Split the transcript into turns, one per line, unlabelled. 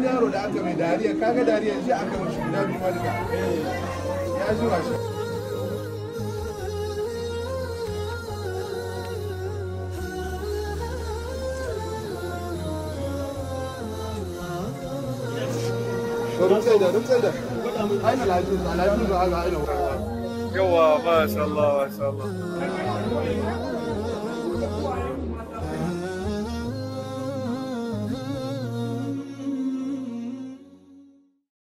yaro da aka mai dariya kaga dariya shi aka mashi guda biyu ma duka ya zuwa shi رمسيدة أين العجوز؟ العجوز هذا أين هو؟
جوا ما شاء الله ما شاء الله.